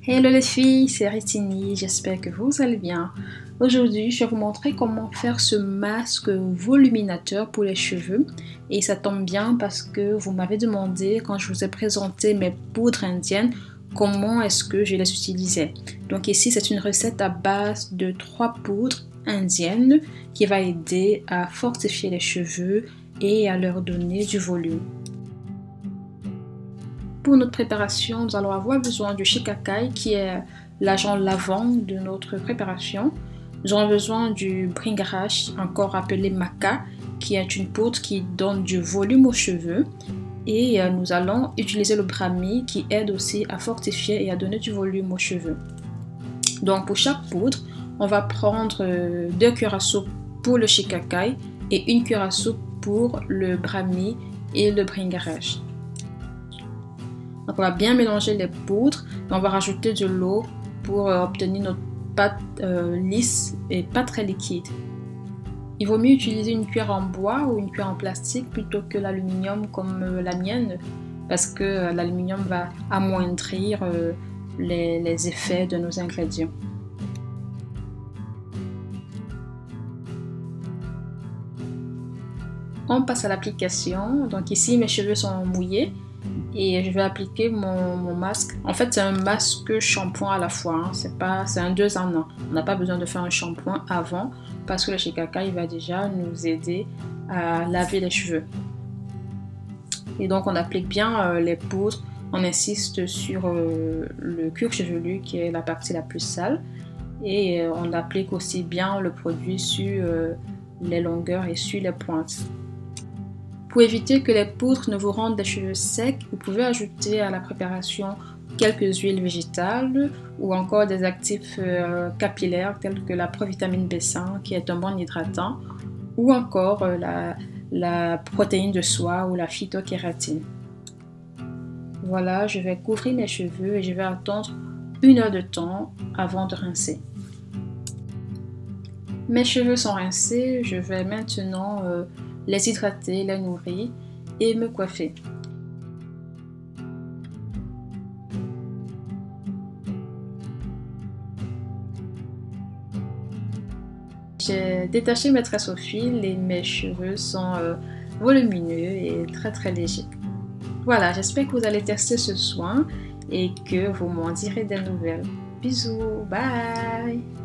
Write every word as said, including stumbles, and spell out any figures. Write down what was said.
Hello les filles, c'est Ritini, j'espère que vous allez bien. Aujourd'hui, je vais vous montrer comment faire ce masque voluminateur pour les cheveux. Et ça tombe bien parce que vous m'avez demandé quand je vous ai présenté mes poudres indiennes, comment est-ce que je les utilisais. Donc ici, c'est une recette à base de trois poudres indiennes qui va aider à fortifier les cheveux et à leur donner du volume. Pour notre préparation, nous allons avoir besoin du shikakai qui est l'agent lavant de notre préparation. Nous aurons besoin du bringarash, encore appelé maca, qui est une poudre qui donne du volume aux cheveux. Et nous allons utiliser le brahmi qui aide aussi à fortifier et à donner du volume aux cheveux. Donc pour chaque poudre, on va prendre deux cuillères à soupe pour le shikakai et une cuillère à soupe pour le brahmi et le bringarash. Donc on va bien mélanger les poudres et on va rajouter de l'eau pour obtenir notre pâte euh, lisse et pas très liquide. Il vaut mieux utiliser une cuillère en bois ou une cuillère en plastique plutôt que l'aluminium comme euh, la mienne parce que euh, l'aluminium va amoindrir euh, les, les effets de nos ingrédients. On passe à l'application. Donc ici mes cheveux sont mouillés. Et je vais appliquer mon, mon masque. En fait, c'est un masque shampoing à la fois. Hein. C'est pas, c'est un deux en un. On n'a pas besoin de faire un shampoing avant parce que le shikakai va déjà nous aider à laver les cheveux. Et donc, on applique bien euh, les poudres. On insiste sur euh, le cuir chevelu qui est la partie la plus sale. Et euh, on applique aussi bien le produit sur euh, les longueurs et sur les pointes. Pour éviter que les poudres ne vous rendent des cheveux secs, vous pouvez ajouter à la préparation quelques huiles végétales ou encore des actifs euh, capillaires tels que la provitamine B cinq qui est un bon hydratant ou encore euh, la, la protéine de soie ou la phytokératine. Voilà, je vais couvrir mes cheveux et je vais attendre une heure de temps avant de rincer. Mes cheveux sont rincés, je vais maintenant euh, les hydrater, les nourrir et me coiffer. J'ai détaché mes tresses au fil et mes cheveux sont euh, volumineux et très très légers. Voilà, j'espère que vous allez tester ce soin et que vous m'en direz des nouvelles. Bisous, bye!